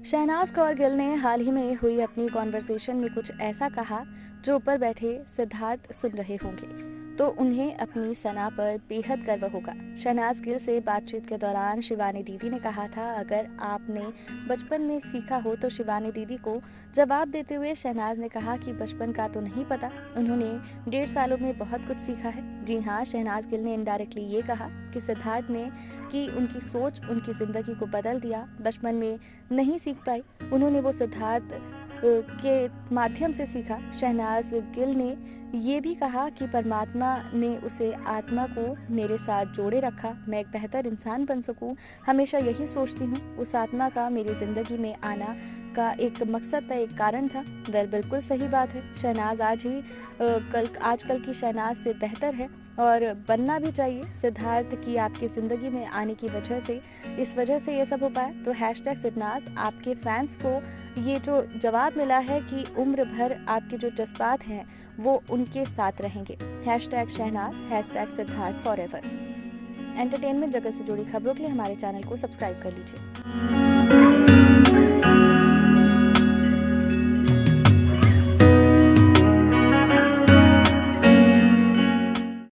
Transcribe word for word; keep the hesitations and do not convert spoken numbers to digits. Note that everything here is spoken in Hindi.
शहनाज कौर गिल ने हाल ही में हुई अपनी कॉन्वर्सेशन में कुछ ऐसा कहा जो ऊपर बैठे सिद्धार्थ सुन रहे होंगे तो उन्हें अपनी सना पर बेहद गर्व होगा। शहनाज गिल से बातचीत के दौरान शिवानी दीदी ने कहा था, अगर आपने बचपन में सीखा हो तो शिवानी दीदी को जवाब देते हुए शहनाज ने कहा कि बचपन का तो नहीं पता, उन्होंने डेढ़ सालों में बहुत कुछ सीखा है। जी हाँ, शहनाज गिल ने इनडायरेक्टली ये कहा कि सिद्धार्थ ने कि उनकी सोच उनकी जिंदगी को बदल दिया। बचपन में नहीं सीख पाई, उन्होंने वो सिद्धार्थ के माध्यम से सीखा। शहनाज गिल ने ये भी कहा कि परमात्मा ने उसे आत्मा को मेरे साथ जोड़े रखा, मैं एक बेहतर इंसान बन सकूं, हमेशा यही सोचती हूँ। उस आत्मा का मेरी ज़िंदगी में आना का एक मकसद था, एक कारण था। वेल, बिल्कुल सही बात है। शहनाज आज ही कल आजकल की शहनाज से बेहतर है और बनना भी चाहिए। सिद्धार्थ की आपकी ज़िंदगी में आने की वजह से इस वजह से ये सब हो पाया। तो हैशटैग सिद्धार्थ आपके फैंस को ये जो जवाब मिला है कि उम्र भर आपके जो जज्बात हैं वो उनके साथ रहेंगे। Hashtag Shehnaaz, hashtag Siddharth forever. Entertainment जगत से जुड़ी खबरों के लिए हमारे चैनल को सब्सक्राइब कर लीजिए।